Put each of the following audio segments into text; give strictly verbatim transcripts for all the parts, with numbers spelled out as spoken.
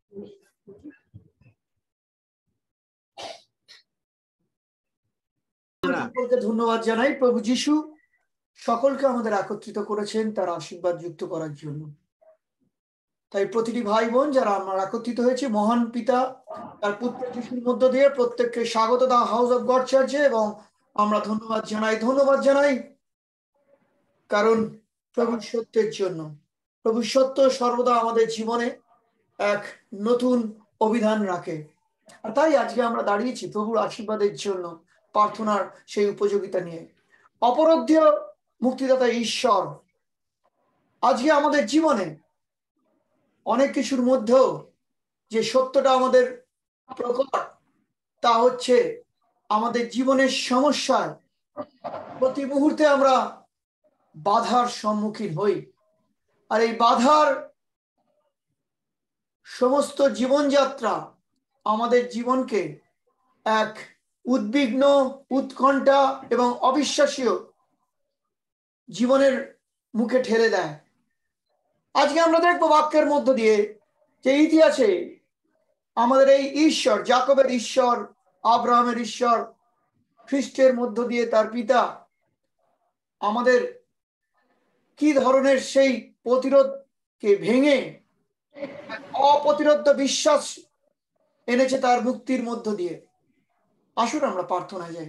সকলকে ধন্যবাদ জানাই। প্রভু যিশু সকলকে আমাদের একত্রিত করেছেন তার আশীর্বাদ যুক্ত করার জন্য। তাই প্রতিটি ভাই বোন যারা আমরা একত্রিত হয়েছি, মহান পিতা তার পুত্র যিশুর মধ্য দিয়ে প্রত্যেককে স্বাগত দা হাউস অফ গড চার্চে, এবং আমরা ধন্যবাদ জানাই ধন্যবাদ জানাই কারণ প্রভু সত্যের জন্য। প্রভু সত্য সর্বদা আমাদের জীবনে এক নতুন অভিধান রাখে, আর তাই আজকে আমরা দাঁড়িয়েছি প্রভুর আশীর্বাদের জন্য, প্রার্থনার সেই উপযোগিতা নিয়ে। অপরাধ্য মুক্তিদাতা ঈশ্বর আজকে আমাদের জীবনে অনেক কিছুর মধ্যেও যে সত্যটা আমাদের প্রকট, তা হচ্ছে আমাদের জীবনের সমস্যায় প্রতি মুহূর্তে আমরা বাধার সম্মুখীন হই, আর এই বাধার সমস্ত জীবনযাত্রা আমাদের জীবনকে এক উদ্বিগ্ন, উৎকণ্ঠা এবং অবিশ্বাসীয় জীবনের মুখে ঠেলে দেয়। আজকে আমরা দেখবো বাক্যের মধ্য দিয়ে যে ইতিহাসে আমাদের এই ঈশ্বর, যাকবের ঈশ্বর, আব্রাহামের ঈশ্বর, খ্রিস্টের মধ্য দিয়ে তার পিতা আমাদের কি ধরনের সেই প্রতিরোধকে ভেঙে অপ্রতিরোধ্য বিশ্বাস এনেছে তার মুক্তির মধ্য দিয়ে। আসুন আমরা প্রার্থনায় যাই।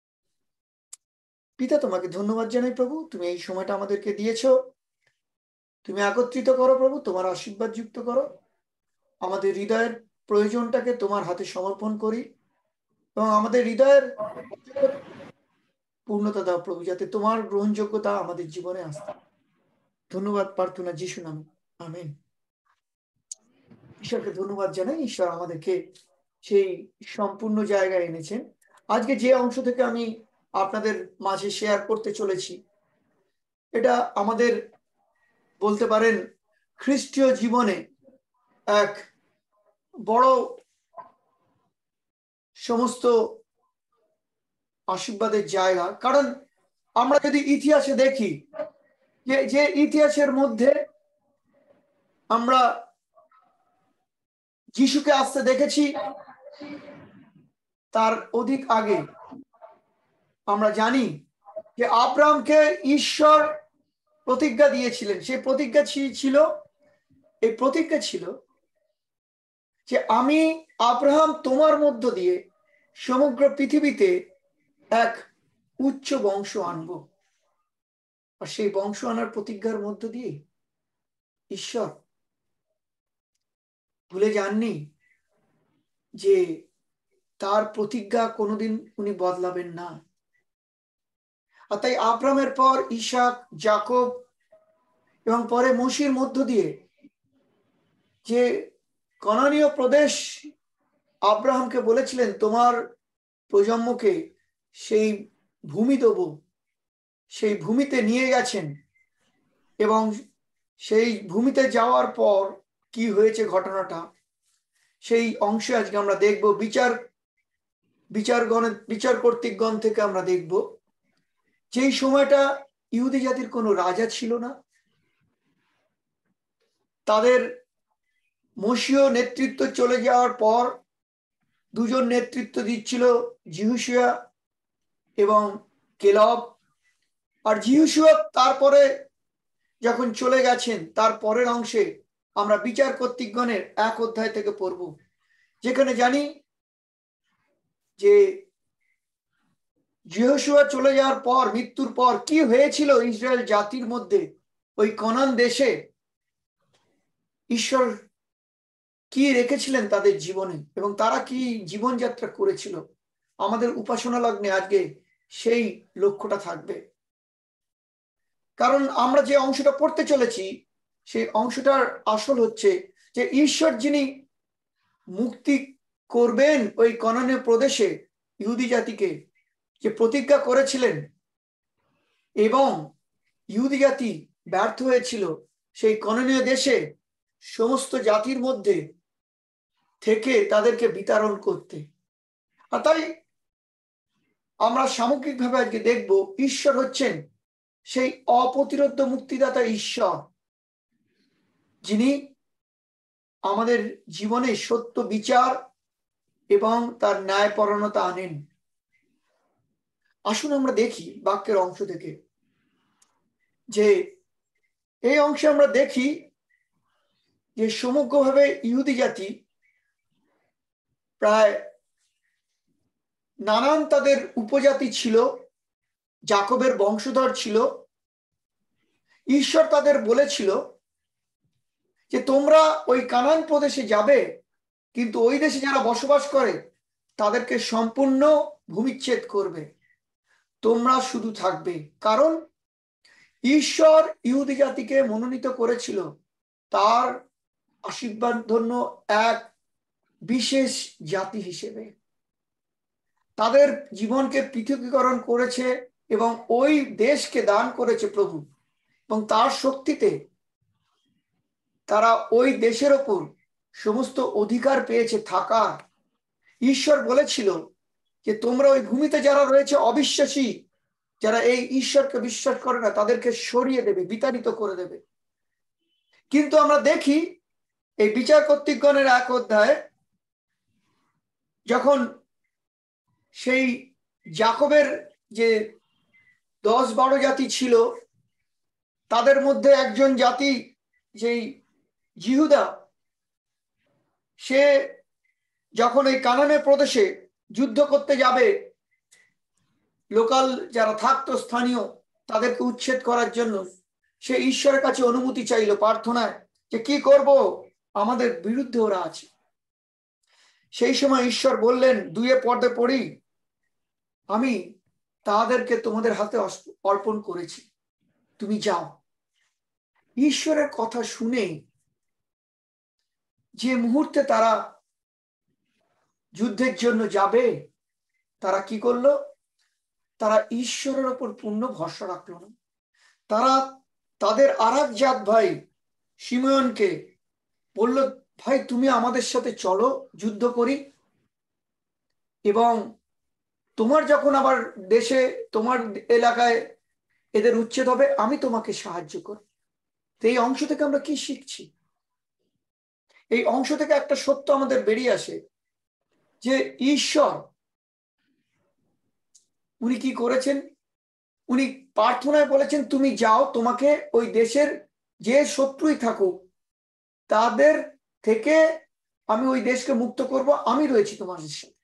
পিতা, তোমাকে ধন্যবাদ জানাই প্রভু, তুমি এই সময়টা আমাদেরকে দিয়েছো। তুমি একত্রিত করো প্রভু, তোমার আশীর্বাদ যুক্ত করো। আমাদের হৃদয়ের প্রয়োজনটাকে তোমার হাতে সমর্পণ করি, এবং আমাদের হৃদয়ের পূর্ণতা দাও প্রভু, যাতে তোমার গ্রহণযোগ্যতা আমাদের জীবনে আসে। ধন্যবাদ প্রার্থনা যিশু নামে, আমেন। ঈশ্বরকে ধন্যবাদ জানাই, ঈশ্বর আমাদেরকে সেই সম্পূর্ণ জায়গায় এনেছেন। আজকে যে অংশ থেকে আমি আপনাদের মাঝে শেয়ার করতে চলেছি, এটা আমাদের বলতে পারেন খ্রিস্টীয় জীবনে এক বড় সমস্ত আশীর্বাদের জায়গা। কারণ আমরা যদি ইতিহাসে দেখি, যে যে ইতিহাসের মধ্যে আমরা যিশুকে আসতে দেখেছি, তার অধিক আগে আমরা জানি যে আব্রাহামকে ঈশ্বর প্রতিজ্ঞা দিয়েছিলেন। সেই প্রতিজ্ঞা ছিল এই প্রতিজ্ঞা ছিল যে আমি আব্রাহাম তোমার মধ্য দিয়ে সমগ্র পৃথিবীতে এক উচ্চ বংশ আনব। আর সেই বংশ আনার প্রতিজ্ঞার মধ্য দিয়ে ঈশ্বর ভুলে যাননি যে তার প্রতিজ্ঞা কোনোদিন উনি বদলাবেন না। আর তাই আব্রাহামের পর ইসাক, যাকব এবং পরে মসির মধ্য দিয়ে যে কনানীয় প্রদেশ আব্রাহামকে বলেছিলেন তোমার প্রজন্মকে সেই ভূমি দেব, সেই ভূমিতে নিয়ে গেছেন। এবং সেই ভূমিতে যাওয়ার পর কি হয়েছে ঘটনাটা, সেই অংশে আজকে আমরা দেখব। বিচার বিচারগণ বিচার কর্তৃকগণ থেকে আমরা দেখব যেই সময়টা ইহুদি জাতির কোনো রাজা ছিল না, তাদের মসীয় নেতৃত্ব চলে যাওয়ার পর দুজন নেতৃত্ব দিচ্ছিল, যিহোশূয়া এবং কেলব। আর যিহোশূয়া তারপরে যখন চলে গেছেন, তার পরের অংশে আমরা বিচার কর্তৃকগণের এক অধ্যায় থেকে পড়ব, যেখানে জানি যে যিহোশূয়া চলে যাওয়ার পর, মৃত্যুর পর কি হয়েছিল ইসরায়েল জাতির মধ্যে, ওই কনান দেশে ঈশ্বর কি রেখেছিলেন তাদের জীবনে, এবং তারা কি জীবনযাত্রা করেছিল। আমাদের উপাসনা লগ্নে আজকে সেই লক্ষ্যটা থাকবে। কারণ আমরা যে অংশটা পড়তে চলেছি, সেই অংশটার আসল হচ্ছে যে ঈশ্বর যিনি মুক্তি করবেন ওই কনানীয় প্রদেশে ইহুদি জাতিকে, যে প্রতিজ্ঞা করেছিলেন, এবং ইহুদি জাতি ব্যর্থ হয়েছিল সেই কনানীয় দেশে সমস্ত জাতির মধ্যে থেকে তাদেরকে বিতরণ করতে। আর তাই আমরা সামগ্রিকভাবে আজকে দেখব ঈশ্বর হচ্ছেন সেই অপ্রতিরোধ্য মুক্তিদাতা ঈশ্বর, যিনি আমাদের জীবনে সত্য বিচার এবং তার ন্যায়পরায়ণতা আনেন। আসুন আমরা দেখি বাক্যের অংশ থেকে যে এই অংশে আমরা দেখি যে সমগ্রভাবে ইহুদি জাতি প্রায় নানান তাদের উপজাতি ছিল, যাকবের বংশধর ছিল। ঈশ্বর তাদের বলেছিল যে তোমরা ওই কানান প্রদেশে যাবে, কিন্তু ওই দেশে যারা বসবাস করে তাদেরকে সম্পূর্ণ ভূমিচ্ছেদ করবে, তোমরা শুধু থাকবে। কারণ ঈশ্বর ইহুদি জাতিকে মনোনীত করেছিল তার আশীর্বাদ ধন্য এক বিশেষ জাতি হিসেবে। তাদের জীবনকে পৃথকীকরণ করেছে এবং ওই দেশকে দান করেছে প্রভু, এবং তার শক্তিতে তারা ওই দেশের ওপর সমস্ত অধিকার পেয়েছে থাকার। ঈশ্বর বলেছিল যে তোমরা ওই ভূমিতে যারা রয়েছে অবিশ্বাসী, যারা এই ঈশ্বরকে বিশ্বাস করে না, তাদেরকে সরিয়ে দেবে, বিতাড়িত করে দেবে। কিন্তু আমরা দেখি এই বিচার কর্তৃকগণের এক অধ্যায় যখন সেই যাকবের যে দশ বারো জাতি ছিল তাদের মধ্যে একজন জাতি যেই জিহুদা, সে যখন এই কানানের প্রদেশে যুদ্ধ করতে যাবে, লোকাল যারা থাকতো স্থানীয় তাদেরকে উচ্ছেদ করার জন্য সে ঈশ্বরের কাছে অনুমতি চাইল প্রার্থনায় যে কি করব, আমাদের বিরুদ্ধে ওরা আছে। সেই সময় ঈশ্বর বললেন, দুয়ে পর্দে পড়ি, আমি তাদেরকে তোমাদের হাতে অর্পণ করেছি, তুমি যাও। ঈশ্বরের কথা শুনে যে মুহূর্তে তারা যুদ্ধের জন্য যাবে, তারা কি করলো? তারা ঈশ্বরের ওপর পূর্ণ ভরসা রাখলো না। তারা তাদের আর এক জাত ভাই শিময়নকে বলল, ভাই তুমি আমাদের সাথে চলো, যুদ্ধ করি, এবং তোমার যখন আবার দেশে তোমার এলাকায় এদের উচ্ছেদ হবে আমি তোমাকে সাহায্য করব। তো এই অংশ থেকে আমরা কি শিখছি? এই অংশ থেকে একটা সত্য আমাদের বেরিয়ে আসে যে ঈশ্বর উনি কি করেছেন, উনি প্রার্থনায় বলেছেন তুমি যাও, তোমাকে ওই দেশের যে শত্রুই থাকুক তাদের থেকে আমি ওই দেশকে মুক্ত করব, আমি রয়েছি তোমাদের সাথে।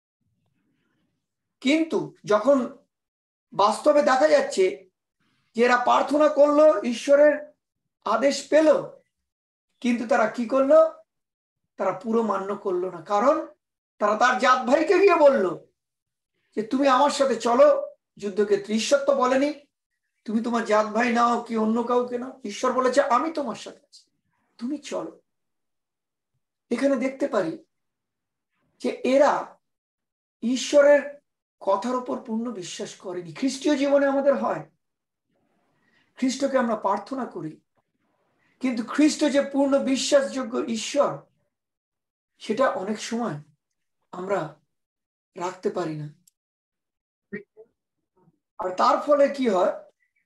কিন্তু যখন বাস্তবে দেখা যাচ্ছে যে এরা প্রার্থনা করলো, ঈশ্বরের আদেশ পেল, কিন্তু তারা কি করলো? তারা পুরো মান্য করলো না। কারণ তারা তার জাত ভাইকে গিয়ে বলল যে তুমি আমার সাথে চলো যুদ্ধক্ষেত্রে। ঈশ্বর তো বলেনি তুমি তোমার জাত ভাই নাও কি অন্য কাউকে নাও, ঈশ্বর বলেছে আমি তোমার সাথে আছি, তুমি চলো। এখানে দেখতে পারি যে এরা ঈশ্বরের কথার উপর পূর্ণ বিশ্বাস করেনি। খ্রিস্টীয় জীবনে আমাদের হয়, খ্রিস্টকে আমরা প্রার্থনা করি, কিন্তু খ্রিস্ট যে পূর্ণ বিশ্বাসযোগ্য ঈশ্বর সেটা অনেক সময় আমরা রাখতে পারি না। আর তার ফলে কি হয়,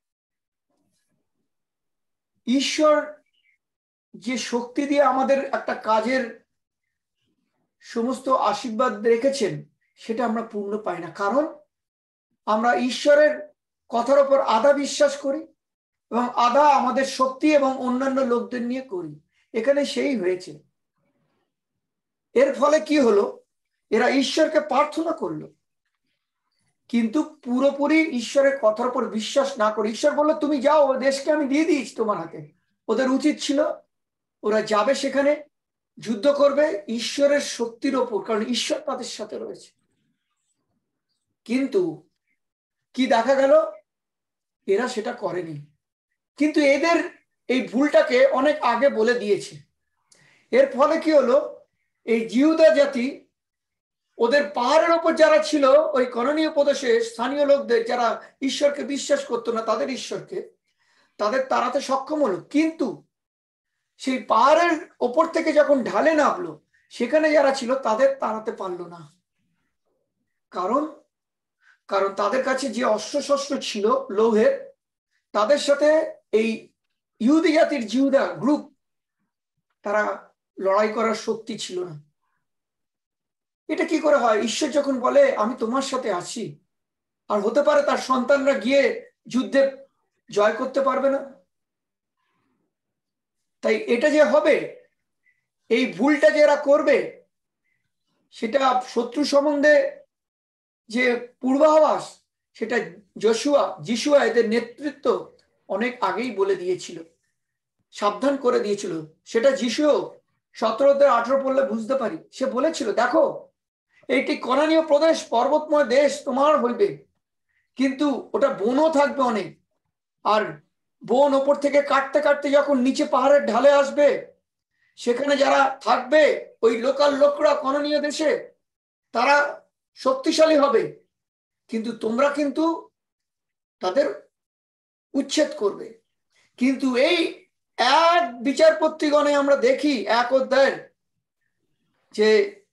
ঈশ্বর যে শক্তি দিয়ে আমাদের একটা কাজের সমস্ত আশীর্বাদ রেখেছেন সেটা আমরা পূর্ণ পাই না। কারণ আমরা ঈশ্বরের কথার উপর আধা বিশ্বাস করি এবং আধা আমাদের শক্তি এবং অন্যান্য লোকদের নিয়ে করি। এখানে সেই হয়েছে। এর ফলে কি হলো, এরা ঈশ্বরকে প্রার্থনা করলো কিন্তু পুরোপুরি ঈশ্বরের কথার উপর বিশ্বাস না করে ঈশ্বর বললো তুমি যাও, ও দেশকে আমি দিয়ে দিয়েছি তোমার হাতে। ওদের উচিত ছিল ওরা যাবে, সেখানে যুদ্ধ করবে ঈশ্বরের শক্তির ওপর, কারণ ঈশ্বর তাদের সাথে রয়েছে। কিন্তু কি দেখা গেল, এরা সেটা করেনি। কিন্তু এদের এই ভুলটাকে অনেক আগে বলে দিয়েছে। এর ফলে কি হলো, এই জিহুদা জাতি ওদের পাহাড়ের ওপর যারা ছিল ওই কননীয় প্রদেশে স্থানীয় লোকদের যারা ঈশ্বরকে বিশ্বাস করতো না, তাদের ঈশ্বরকে তাদের তাড়াতে সক্ষম হলো। কিন্তু সেই পাহাড়ের ওপর থেকে যখন ঢালে নামলো সেখানে যারা ছিল তাদের তাড়াতে পারলো না। কারণ কারণ তাদের কাছে যে অস্ত্রশস্ত্র ছিল লৌহের, তাদের সাথে এই ইহুদি জাতির জিহুদা গ্রুপ তারা লড়াই করার শক্তি ছিল না। এটা কি করে হয়? ঈশ্বর যখন বলে আমি তোমার সাথে আছি, আর হতে পারে তার সন্তানরা গিয়ে যুদ্ধে জয় করতে পারবে না। তাই এটা যে হবে, এই ভুলটা যে এরা করবে, সেটা শত্রু সম্বন্ধে যে পূর্বাভাস, সেটা যশোয়া যিশুয়া এদের নেতৃত্ব অনেক আগেই বলে দিয়েছিল, সাবধান করে দিয়েছিল। সেটা যিশুও সতেরো থেকে আঠারো পড়লে বুঝতে পারি। সে বলেছিল, দেখো এইটি কনানীয় প্রদেশ, পর্বতময় দেশ তোমার হইবে, কিন্তু ওটা বনও থাকবে অনেক। আর বন ওপর থেকে কাটতে কাটতে যখন নিচে পাহাড়ের ঢালে আসবে, সেখানে যারা থাকবে ওই লোকাল লোকরা কনানীয় দেশে, তারা শক্তিশালী হবে, কিন্তু তোমরা কিন্তু তাদের উচ্ছেদ করবে। কিন্তু এই এক বিচারপত্রীগণে আমরা দেখি এক অধ্যায়ের যে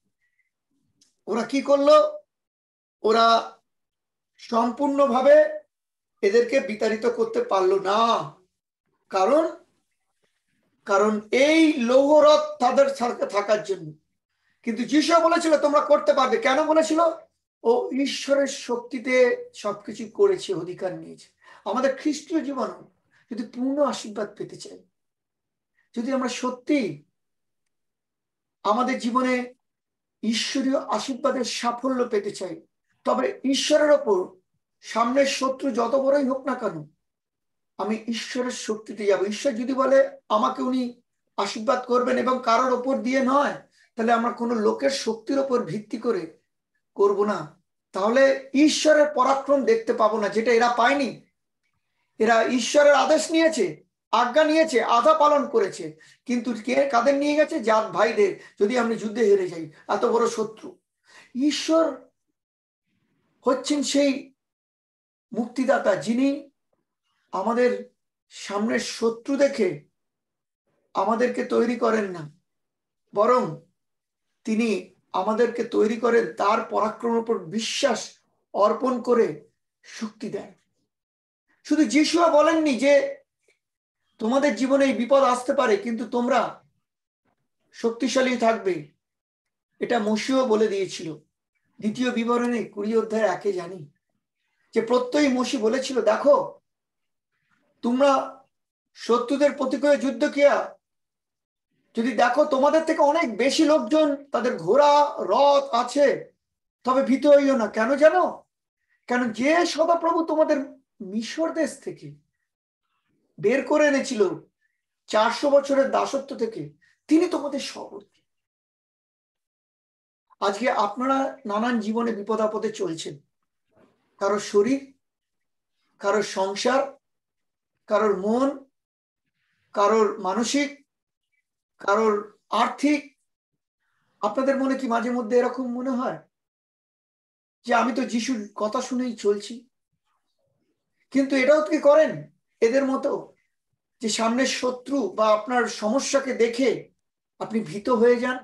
ওরা কি করলো, ওরা সম্পূর্ণভাবে এদেরকে বিতাড়িত করতে পারলো না। কারণ কারণ এই লৌহরথ তাদের থাকার জন্য। কিন্তু যিশু বলেছিল তোমরা করতে পারবে। কেন বলেছিল? ও ঈশ্বরের শক্তিতে সবকিছু করেছে, অধিকার নিয়েছে। আমাদের খ্রিস্টীয় জীবন যদি পূর্ণ আশীর্বাদ পেতে চাই, যদি আমরা সত্যি আমাদের জীবনে ঈশ্বরীয় আশীর্বাদের সাফল্য পেতে চাই, তবে ঈশ্বরের ওপর সামনের শত্রু যত বড়ই হোক না কেন, আমি ঈশ্বরের শক্তিতে যাব। ঈশ্বর যদি বলে আমাকে উনি আশীর্বাদ করবেন এবং কারোর ওপর দিয়ে নয়, তাহলে আমরা কোনো লোকের শক্তির ওপর ভিত্তি করে করব না। তাহলে ঈশ্বরের পরাক্রম দেখতে পাবো না, যেটা এরা পায়নি। এরা ঈশ্বরের আদেশ নিয়েছে, আজ্ঞা নিয়েছে, আধা পালন করেছে, কিন্তু কে কাদের নিয়ে গেছে? জাত ভাইদের। যদি আমরা যুদ্ধে হেরে যাই, এত বড় শত্রু। ঈশ্বর হচ্ছেন সেই মুক্তিদাতা, যিনি আমাদের সামনের শত্রু দেখে আমাদেরকে তৈরি করেন না, বরং তিনি আমাদেরকে তৈরি করেন তার পরাক্রমের উপর বিশ্বাস অর্পণ করে শক্তি দেন। শুধু যিশুয়া বলেননি যে তোমাদের জীবনে এই বিপদ আসতে পারে, কিন্তু তোমরা শক্তিশালী থাকবে। এটা মসিও বলে দিয়েছিল। দ্বিতীয় বিবরণে কুড়ি অধ্যায় একে জানি যে প্রত্যয়ী মসি বলেছিল, দেখো তোমরা শত্রুদের প্রতিকূলে যুদ্ধ কিয়া যদি দেখো তোমাদের থেকে অনেক বেশি লোকজন, তাদের ঘোড়া রথ আছে, তবে ভীত হইও না। কেন জানো? কেন যে সদাপ্রভু তোমাদের মিশর দেশ থেকে বের করে এনেছিল, চারশো বছরের দাসত্ব থেকে, তিনি তোমাদের সহবর। আজকে আপনারা নানান জীবনে বিপদ আপদে চলছেন, কারোর শরীর, কারোর সংসার, কারোর মন, কারোর মানসিক, কারোর আর্থিক। আপনাদের মনে কি মাঝে মধ্যে এরকম মনে হয় যে আমি তো যিশুর কথা শুনেই চলছি? কিন্তু এটাও কি করেন এদের মতো, যে সামনের শত্রু বা আপনার সমস্যাকে দেখে আপনি ভীত হয়ে যান?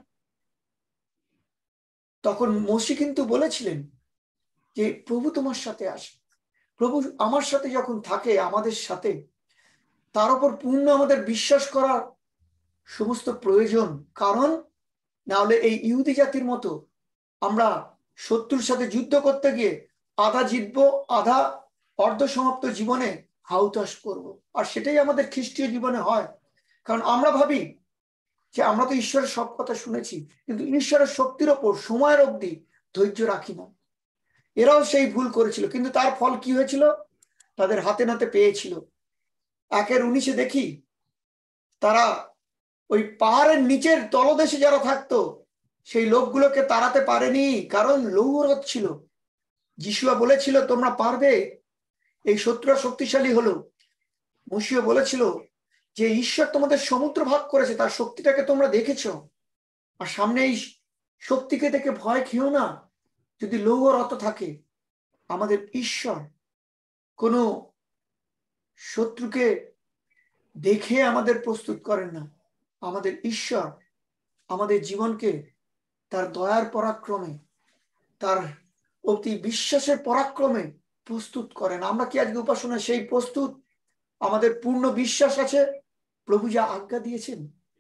তখন মসি কিন্তু বলেছিলেন যে প্রভু তোমার সাথে আসে। প্রভু আমার সাথে যখন থাকে, আমাদের সাথে, তার উপর পূর্ণ আমাদের বিশ্বাস করা সমস্ত প্রয়োজন। কারণ না হলে এই ইহুদি জাতির মতো আমরা শত্রুর সাথে যুদ্ধ করতে গিয়ে আধা জিতবো, আধা অর্ধ সমাপ্ত জীবনে হাউতাস করব। আর সেটাই আমাদের খ্রিস্টীয় জীবনে হয়। কারণ আমরা ভাবি যে আমরা তো ঈশ্বরের সব কথা শুনেছি, কিন্তু ঈশ্বরের শক্তির ওপর সময়ের অবধি ধৈর্য রাখি না। এরাও সেই ভুল করেছিল, কিন্তু তার ফল কি হয়েছিল? তাদের হাতে নাতে পেয়েছিল। একের উনিশে দেখি তারা ওই পাহাড়ের নিচের তলদেশে যারা থাকতো, সেই লোকগুলোকে তাড়াতে পারেনি, কারণ লৌহরথ ছিল। যিশুয়া বলেছিল তোমরা পারবে। এই শত্রুরা শক্তিশালী হলো। মসিও বলেছিল যে ঈশ্বর তোমাদের সমুদ্র ভাগ করেছে, তার শক্তিটাকে তোমরা দেখেছো, আর সামনে এই শক্তিকে দেখে ভয় খেও না। যদি লৌহরথ থাকে, আমাদের ঈশ্বর কোনো শত্রুকে দেখে আমাদের প্রস্তুত করেন না। আমাদের ঈশ্বর আমাদের জীবনকে তার দয়ার পরাক্রমে, তার অতি বিশ্বাসের পরাক্রমে প্রস্তুত করেন। আমরা কি আজকে উপাসনায় সেই প্রস্তুত? আমাদের পূর্ণ বিশ্বাস আছে প্রভু যা আজ্ঞা দিয়েছেন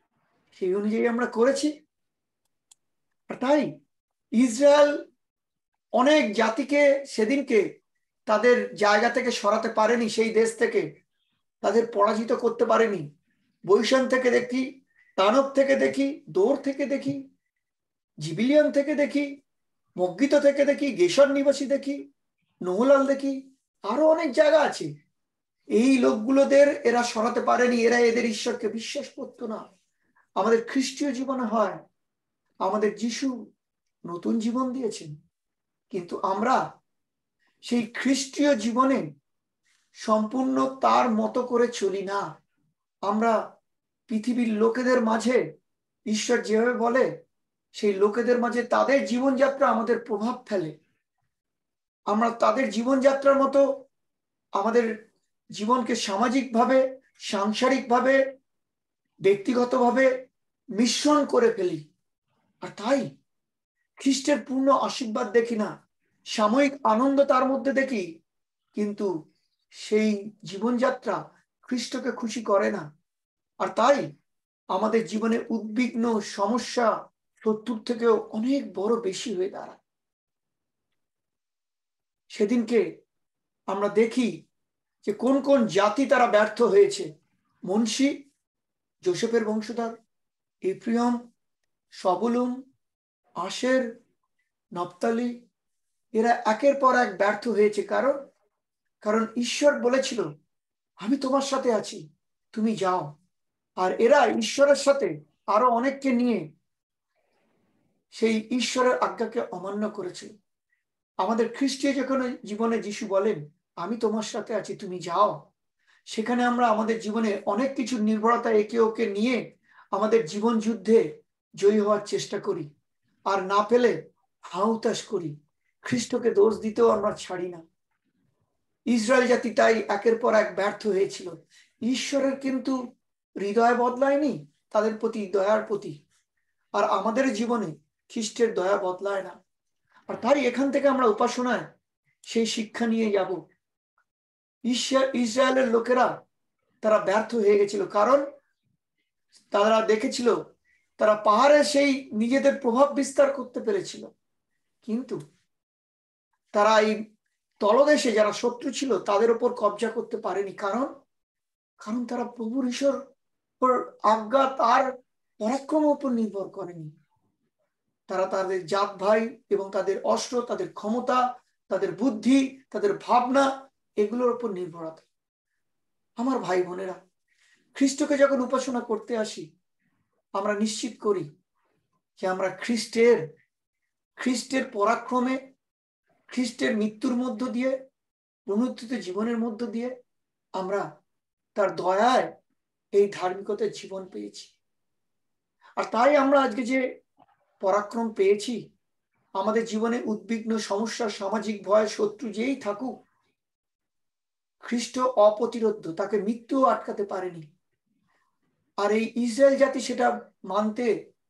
সেই অনুযায়ী আমরা করেছি। আর তাই ইসরায়েল অনেক জাতিকে সেদিনকে তাদের জায়গা থেকে সরাতে পারেনি, সেই দেশ থেকে তাদের পরাজিত করতে পারেনি। বৈশান থেকে দেখি, দানব থেকে দেখি, দৌড় থেকে দেখি, জিবিলিয়ান থেকে দেখি, মগ্গিত থেকে দেখি, গেশর নিবাসী দেখি, নহলাল দেখি, আরো অনেক জায়গা আছে। এই লোকগুলোদের এরা সরাতে পারেনি, এরা এদের ঈশ্বরকে বিশ্বাস করতো না। আমাদের খ্রিস্টীয় জীবনে হয়, আমাদের যিশু নতুন জীবন দিয়েছেন, কিন্তু আমরা সেই খ্রিস্টীয় জীবনে সম্পূর্ণ তার মতো করে চলি না। আমরা পৃথিবীর লোকেদের মাঝে ঈশ্বর যেভাবে বলে সেই লোকেদের মাঝে তাদের জীবনযাত্রা আমাদের প্রভাব ফেলে। আমরা তাদের জীবনযাত্রার মতো আমাদের জীবনকে সামাজিকভাবে, সাংসারিকভাবে, ব্যক্তিগতভাবে মিশ্রণ করে ফেলি। আর তাই খ্রিস্টের পূর্ণ আশীর্বাদ দেখি না, সাময়িক আনন্দ তার মধ্যে দেখি, কিন্তু সেই জীবনযাত্রা খ্রিস্টকে খুশি করে না। আর তাই আমাদের জীবনে উদ্বিগ্ন, সমস্যা শত্রুর থেকেও অনেক বড় বেশি হয়ে দাঁড়ায়। সেদিনকে আমরা দেখি যে কোন কোন জাতি তারা ব্যর্থ হয়েছে। মুন্সি, যোসেফের বংশধর, ইফ্রিয়ম, সবুলুম, আশের, নপ্তালি, এরা একের পর এক ব্যর্থ হয়েছে। কারণ কারণ ঈশ্বর বলেছিল আমি তোমার সাথে আছি, তুমি যাও। আর এরা ঈশ্বরের সাথে আরো অনেককে নিয়ে সেই ঈশ্বরের আজ্ঞাকে অমান্য করেছে। আমাদের খ্রিস্টীয় যখন জীবনে যিশু বলেন আমি তোমার সাথে আছি, তুমি যাও, সেখানে আমরা আমাদের জীবনে অনেক কিছু নির্ভরতা একে ওকে নিয়ে আমাদের জীবন যুদ্ধে জয়ী হওয়ার চেষ্টা করি, আর না পেলে হাউতাশ করি, খ্রিস্টকে দোষ দিতেও আমরা ছাড়ি না। ইসরায়েল জাতি তাই একের পর এক ব্যর্থ হয়েছিল। ঈশ্বরের কিন্তু হৃদয় বদলায়নি তাদের প্রতি, দয়ার প্রতি। আর আমাদের জীবনে খ্রিস্টের দয়া বদলায় না। আর তাই এখান থেকে আমরা উপাসনায় সেই শিক্ষা নিয়ে যাব। ইসরায়েলের লোকেরা তারা ব্যর্থ হয়ে গেছিল, কারণ তারা দেখেছিল তারা পাহাড়ে সেই নিজেদের প্রভাব বিস্তার করতে পেরেছিল, কিন্তু তারা এই তলদেশে যারা শত্রু ছিল তাদের উপর কবজা করতে পারেনি। কারণ কারণ তারা প্রভুর ঈশ্বর আজ্ঞা, তার পরাক্রমের উপর নির্ভর করেনি। তারা তাদের জাত ভাই এবং তাদের অস্ত্র, তাদের ক্ষমতা, তাদের বুদ্ধি, তাদের ভাবনা, এগুলোর উপর নির্ভরতা। আমার ভাই বোনেরা, খ্রিস্টকে যখন উপাসনা করতে আসি আমরা নিশ্চিত করি যে আমরা খ্রিস্টের খ্রিস্টের পরাক্রমে, খ্রিস্টের মৃত্যুর মধ্য দিয়ে, পুনরুত্থিত জীবনের মধ্য দিয়ে আমরা তার দয়ায় এই ধার্মিকতার জীবন পেয়েছি। আর তাই আমরা আজকে যে পরাক্রম পেয়েছি, আমাদের জীবনে উদ্বিগ্ন, সমস্যা, সামাজিক ভয়, শত্রু যেই থাকুক, খ্রিস্ট অপ্রতিরোধ্য, তাকে মৃত্যু আটকাতে পারেনি। আর এই ইসরায়েল জাতি সেটা মানতে,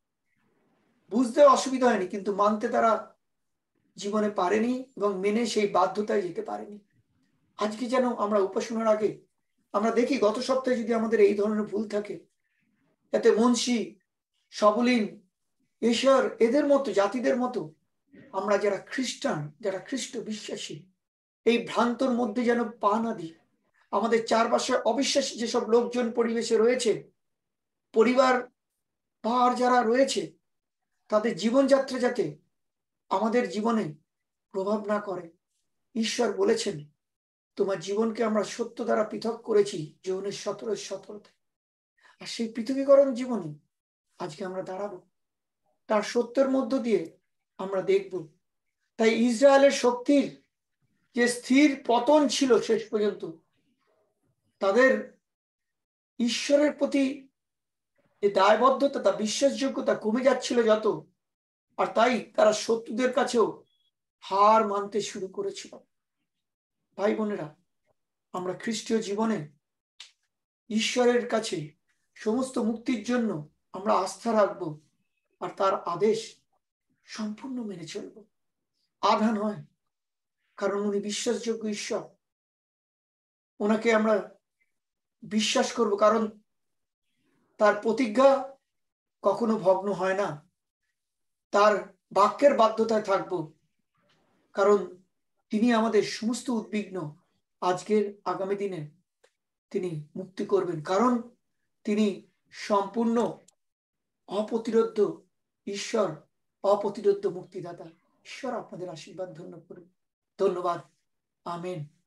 বুঝতে অসুবিধা হয়নি, কিন্তু মানতে তারা জীবনে পারেনি এবং মেনে সেই বাধ্যতায় যেতে পারেনি। আজকে যেন আমরা উপাসনার আগে আমরা দেখি, গত সপ্তাহে যদি আমাদের এই ধরনের ভুল থাকে, এতে মুন্সি, সবলিন, ঈশ্বর, এদের মতো জাতিদের মতো আমরা যারা খ্রিস্টান, যারা খ্রিস্ট বিশ্বাসী, এই ভ্রান্তর মধ্যে যেন পা না দিই। আমাদের চারপাশে অবিশ্বাসী যেসব লোকজন পরিবেশে রয়েছে, পরিবার পার যারা রয়েছে, তাদের জীবনযাত্রা যাতে আমাদের জীবনে প্রভাব না করে। ঈশ্বর বলেছেন তোমার জীবনকে আমরা সত্য দ্বারা পৃথক করেছি, যৌনের সতেরো সতেরোতে। আর সেই পৃথকীকরণ জীবনে আজকে আমরা দাঁড়াবো, তার সত্যের মধ্য দিয়ে আমরা দেখব। তাই ইসরায়েলের শক্তির যে স্থির পতন ছিল শেষ পর্যন্ত, তাদের ঈশ্বরের প্রতি যে দায়বদ্ধতা, তা বিশ্বাসযোগ্যতা কমে যাচ্ছিল যত, আর তাই তারা শত্রুদের কাছেও হার মানতে শুরু করেছিল। ভাই বোনেরা, আমরা খ্রিস্টীয় জীবনে ঈশ্বরের কাছে সমস্ত মুক্তির জন্য আমরা আস্থা রাখবো, আর তার আদেশ সম্পূর্ণ মেনে চলব, আধা নয়। কারণ উনি বিশ্বাসযোগ্য ঈশ্বর, ওনাকে আমরা বিশ্বাস করব, কারণ তার প্রতিজ্ঞা কখনো ভগ্ন হয় না। তার বাক্যের বাধ্যতায় থাকবো, কারণ তিনি আমাদের সমস্ত উদ্বিগ্ন আজকের আগামী দিনে তিনি মুক্তি করবেন, কারণ তিনি সম্পূর্ণ অপ্রতিরোধ্য ঈশ্বর, অপ্রতিরোধ্য মুক্তিদাতা। ঈশ্বর আপনাদের আশীর্বাদ ধন্য করুন। ধন্যবাদ। আমেন।